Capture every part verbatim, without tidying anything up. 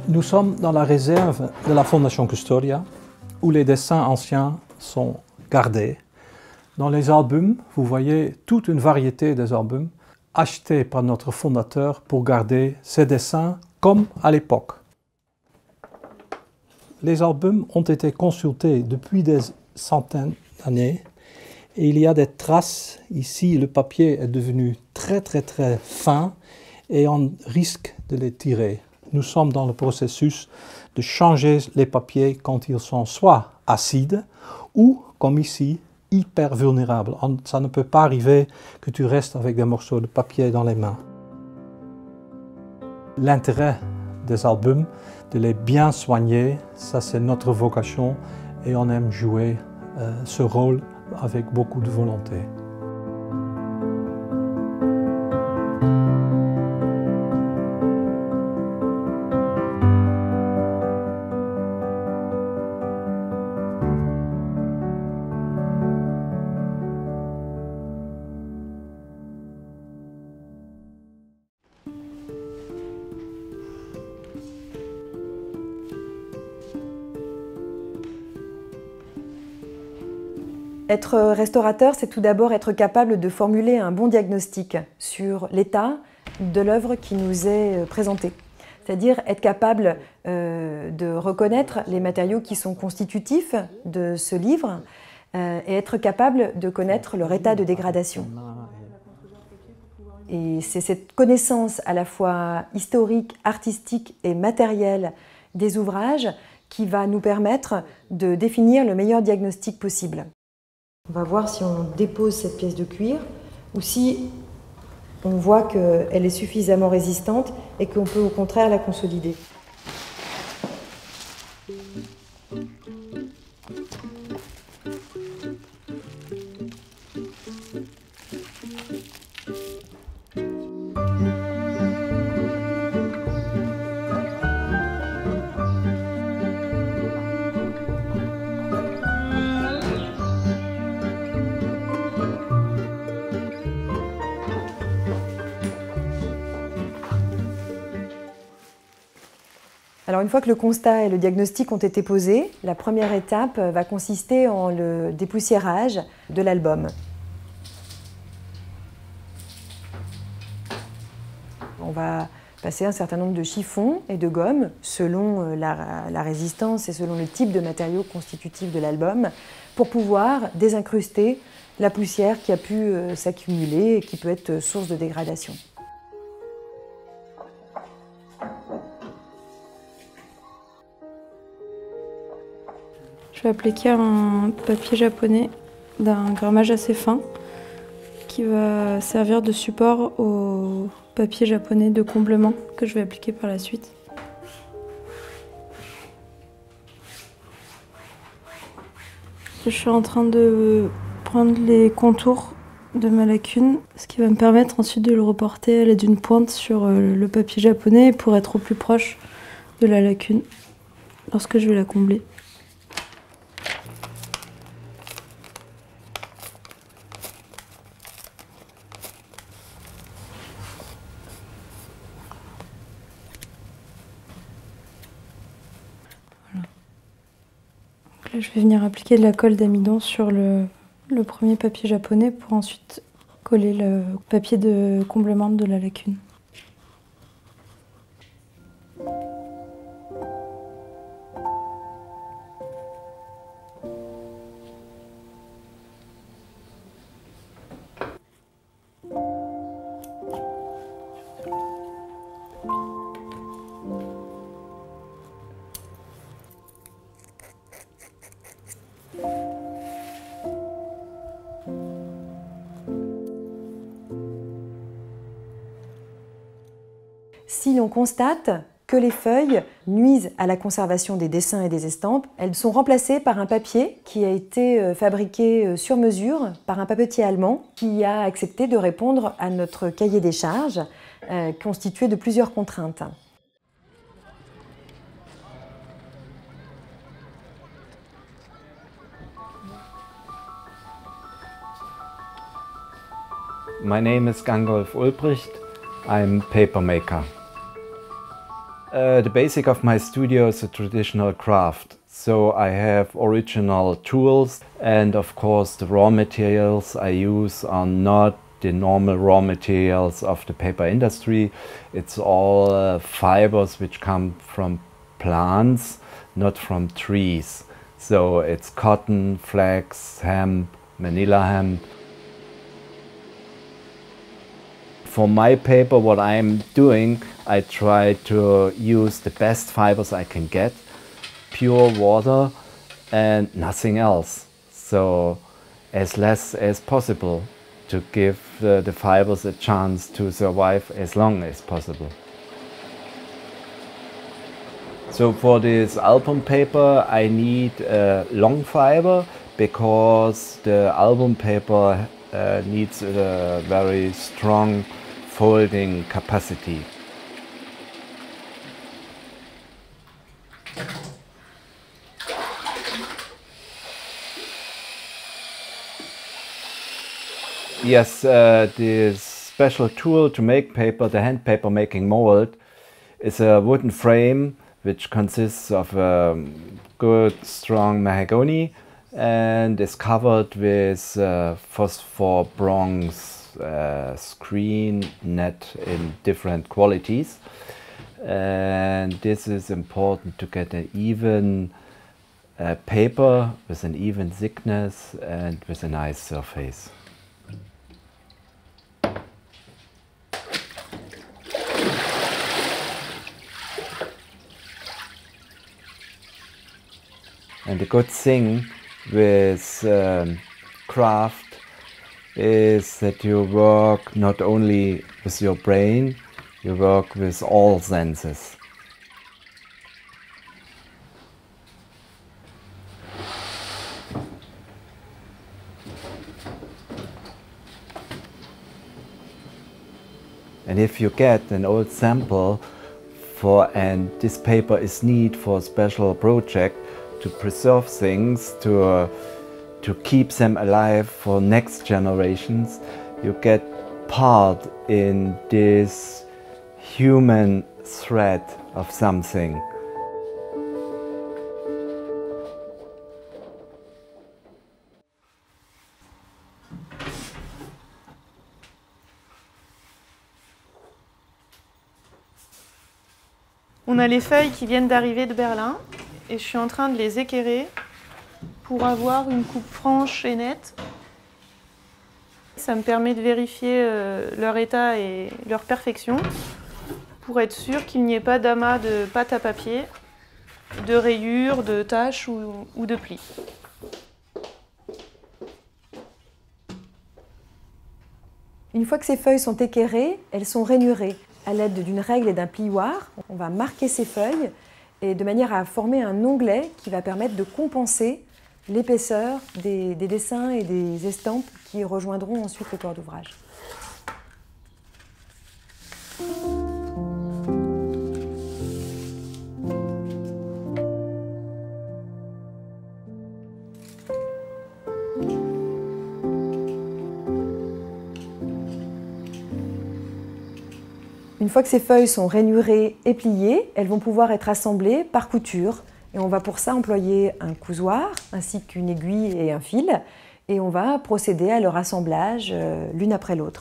Nous sommes dans la réserve de la Fondation Custodia, où les dessins anciens sont gardés. Dans les albums, vous voyez toute une variété des albums achetés par notre fondateur pour garder ces dessins comme à l'époque. Les albums ont été consultés depuis des centaines d'années et il y a des traces. Ici, le papier est devenu très très très fin et on risque de les tirer. Nous sommes dans le processus de changer les papiers quand ils sont soit acides ou, comme ici, hyper vulnérables. Ça ne peut pas arriver que tu restes avec des morceaux de papier dans les mains. L'intérêt des albums, de les bien soigner, ça c'est notre vocation et on aime jouer euh, ce rôle avec beaucoup de volonté. Être restaurateur, c'est tout d'abord être capable de formuler un bon diagnostic sur l'état de l'œuvre qui nous est présentée. C'est-à-dire être capable euh, de reconnaître les matériaux qui sont constitutifs de ce livre euh, et être capable de connaître leur état de dégradation. Et c'est cette connaissance à la fois historique, artistique et matérielle des ouvrages qui va nous permettre de définir le meilleur diagnostic possible. On va voir si on dépose cette pièce de cuir ou si on voit qu'elle est suffisamment résistante et qu'on peut au contraire la consolider. Alors une fois que le constat et le diagnostic ont été posés, la première étape va consister en le dépoussiérage de l'album. On va passer un certain nombre de chiffons et de gommes selon la, la résistance et selon le type de matériaux constitutifs de l'album pour pouvoir désincruster la poussière qui a pu euh, s'accumuler et qui peut être source de dégradation. Je vais appliquer un papier japonais d'un grammage assez fin qui va servir de support au papier japonais de comblement que je vais appliquer par la suite. Je suis en train de prendre les contours de ma lacune, ce qui va me permettre ensuite de le reporter à l'aide d'une pointe sur le papier japonais pour être au plus proche de la lacune lorsque je vais la combler. Là, je vais venir appliquer de la colle d'amidon sur le, le premier papier japonais pour ensuite coller le papier de comblement de la lacune. Si l'on constate que les feuilles nuisent à la conservation des dessins et des estampes, elles sont remplacées par un papier qui a été fabriqué sur mesure par un papetier allemand qui a accepté de répondre à notre cahier des charges euh, constitué de plusieurs contraintes. My name is Gangolf Ulbricht. I'm paper maker. Uh, the basic of my studio is a traditional craft. So I have original tools, and of course the raw materials I use are not the normal raw materials of the paper industry. It's all uh, fibers which come from plants, not from trees. So it's cotton, flax, hemp, manila hemp. For my paper, what I'm doing, I try to use the best fibers I can get, pure water and nothing else. So as less as possible to give the, the fibers a chance to survive as long as possible. So for this album paper I need a long fiber because the album paper uh, needs a very strong folding capacity. Yes, uh, this special tool to make paper, the hand paper making mold, is a wooden frame which consists of a good strong mahogany and is covered with uh, phosphor bronze uh, screen net in different qualities. And this is important to get an even uh, paper with an even thickness and with a nice surface. And the good thing with um, craft is that you work not only with your brain, you work with all senses. And if you get an old sample for, and this paper is needed for a special project, to preserve things, to, uh, to keep them alive for next generations, you get part in this human thread of something. On a les feuilles qui viennent d'arriver de Berlin. Et je suis en train de les équerrer pour avoir une coupe franche et nette. Ça me permet de vérifier euh, leur état et leur perfection pour être sûr qu'il n'y ait pas d'amas de pâte à papier, de rayures, de taches ou, ou de plis. Une fois que ces feuilles sont équerrées, elles sont rainurées à l'aide d'une règle et d'un plioir. On va marquer ces feuilles et de manière à former un onglet qui va permettre de compenser l'épaisseur des, des dessins et des estampes qui rejoindront ensuite le corps d'ouvrage. Une fois que ces feuilles sont rainurées et pliées, elles vont pouvoir être assemblées par couture. Et on va pour ça employer un cousoir, ainsi qu'une aiguille et un fil. Et on va procéder à leur assemblage euh, l'une après l'autre.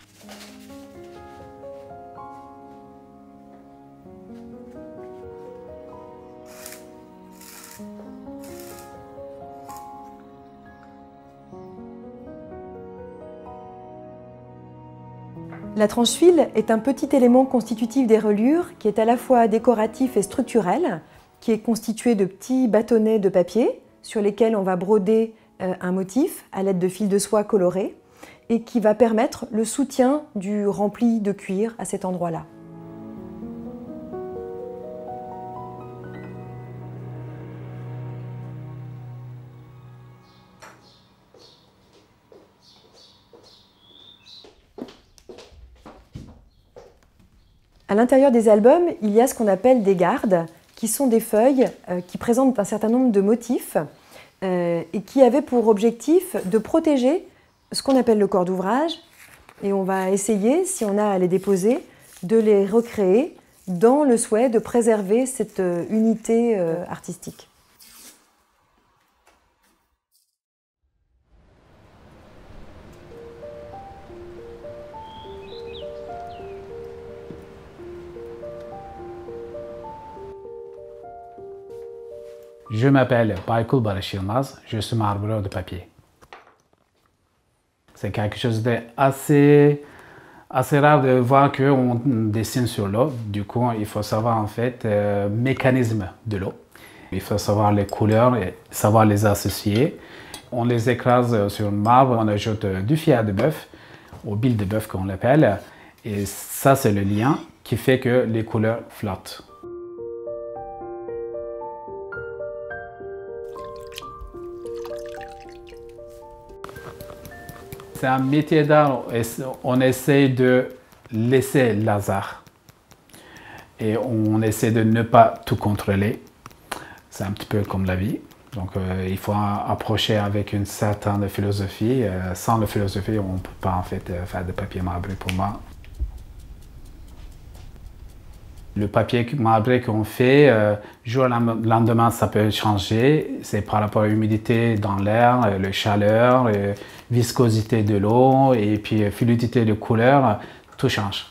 La tranche-fil est un petit élément constitutif des reliures qui est à la fois décoratif et structurel, qui est constitué de petits bâtonnets de papier sur lesquels on va broder un motif à l'aide de fils de soie colorés et qui va permettre le soutien du rempli de cuir à cet endroit-là. À l'intérieur des albums, il y a ce qu'on appelle des gardes, qui sont des feuilles euh, qui présentent un certain nombre de motifs euh, et qui avaient pour objectif de protéger ce qu'on appelle le corps d'ouvrage. Et on va essayer, si on a à les déposer, de les recréer dans le souhait de préserver cette unité artistique. Je m'appelle Baykul Barış Yılmaz, je suis marbreur de papier. C'est quelque chose d'assez assez rare de voir qu'on dessine sur l'eau. Du coup, il faut savoir en fait le euh, mécanisme de l'eau. Il faut savoir les couleurs et savoir les associer. On les écrase sur le marbre, on ajoute du fier de bœuf, ou bile de bœuf qu'on l'appelle. Et ça, c'est le lien qui fait que les couleurs flottent. C'est un métier d'art, on essaie de laisser le hasard et on essaie de ne pas tout contrôler. C'est un petit peu comme la vie, donc euh, il faut approcher avec une certaine philosophie. Euh, sans la philosophie, on ne peut pas en fait faire de papier marbré pour moi. Le papier marbré qu'on fait, euh, jour au lendemain, ça peut changer. C'est par rapport à l'humidité dans l'air, la chaleur, la viscosité de l'eau et puis la fluidité de couleur, tout change.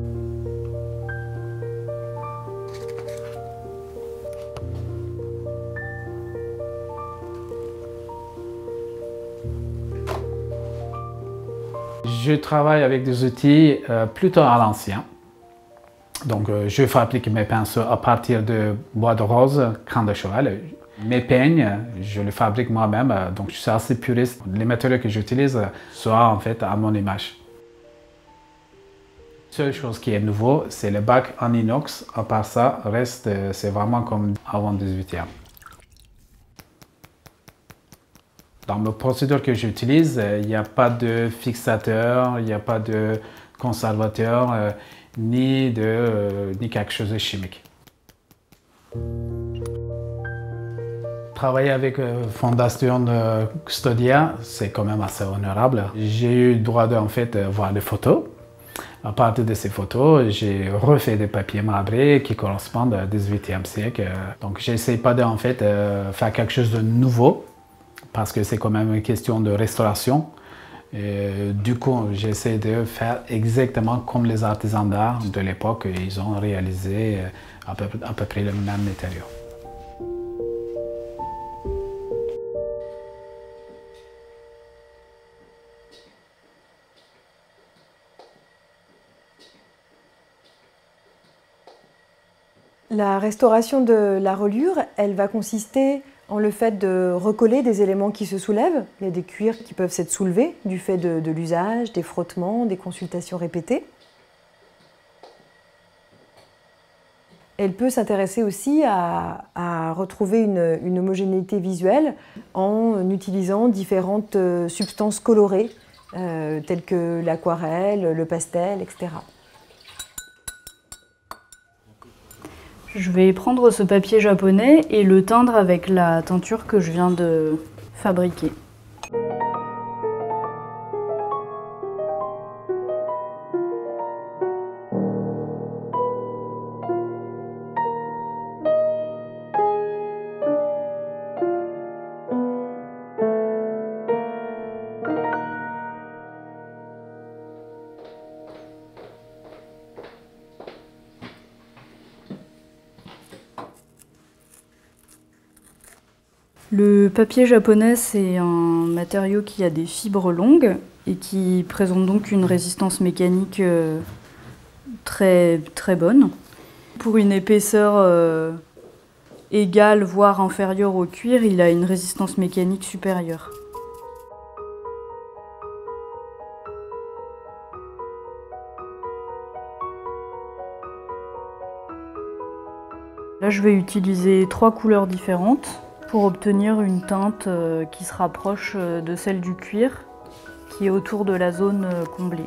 Je travaille avec des outils euh, plutôt à l'ancien. Donc, euh, je fabrique mes pinceaux à partir de bois de rose, crin de cheval. Mes peignes, je les fabrique moi-même, donc je suis assez puriste. Les matériaux que j'utilise sont en fait à mon image. La seule chose qui est nouveau, c'est le bac en inox. À part ça, reste, c'est vraiment comme avant le dix-huitième. Dans mes procédures que j'utilise, il n'y a pas de fixateur, il n'y a pas de conservateur, euh, ni, de, euh, ni quelque chose de chimique. Travailler avec la Fondation Custodia, c'est quand même assez honorable. J'ai eu le droit de en fait, voir des photos. À partir de ces photos, j'ai refait des papiers marbrés qui correspondent au dix-huitième siècle. Donc j'essaie pas de en fait, faire quelque chose de nouveau, parce que c'est quand même une question de restauration. Et du coup, j'essaie de faire exactement comme les artisans d'art de l'époque, ils ont réalisé à peu, à peu près le même matériau. La restauration de la reliure, elle va consister en le fait de recoller des éléments qui se soulèvent. Il y a des cuirs qui peuvent s'être soulevés du fait de, de l'usage, des frottements, des consultations répétées. Elle peut s'intéresser aussi à, à retrouver une, une homogénéité visuelle en utilisant différentes substances colorées, euh, telles que l'aquarelle, le pastel, et cetera. Je vais prendre ce papier japonais et le teindre avec la teinture que je viens de fabriquer. Le papier japonais, c'est un matériau qui a des fibres longues et qui présente donc une résistance mécanique très, très bonne. Pour une épaisseur euh, égale, voire inférieure au cuir, il a une résistance mécanique supérieure. Là, je vais utiliser trois couleurs différentes pour obtenir une teinte qui se rapproche de celle du cuir, qui est autour de la zone comblée.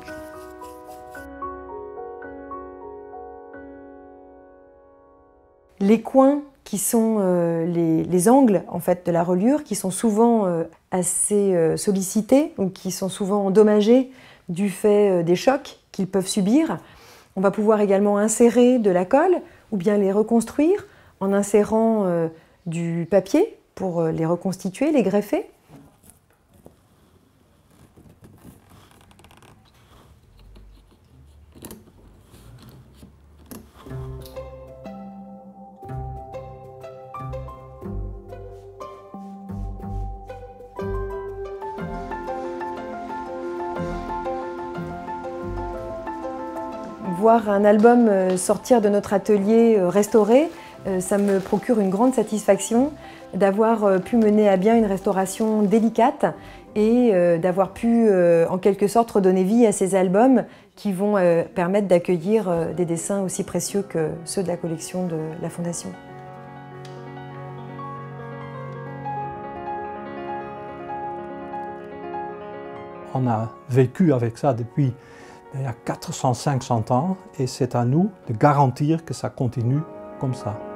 Les coins qui sont euh, les, les angles en fait, de la reliure, qui sont souvent euh, assez euh, sollicités ou qui sont souvent endommagés du fait euh, des chocs qu'ils peuvent subir, On va pouvoir également insérer de la colle ou bien les reconstruire en insérant euh, du papier pour euh, les reconstituer, les greffer. Voir un album sortir de notre atelier restauré, ça me procure une grande satisfaction d'avoir pu mener à bien une restauration délicate et d'avoir pu en quelque sorte redonner vie à ces albums qui vont permettre d'accueillir des dessins aussi précieux que ceux de la collection de la Fondation. On a vécu avec ça depuis il y a quatre cents à cinq cents ans et c'est à nous de garantir que ça continue comme ça.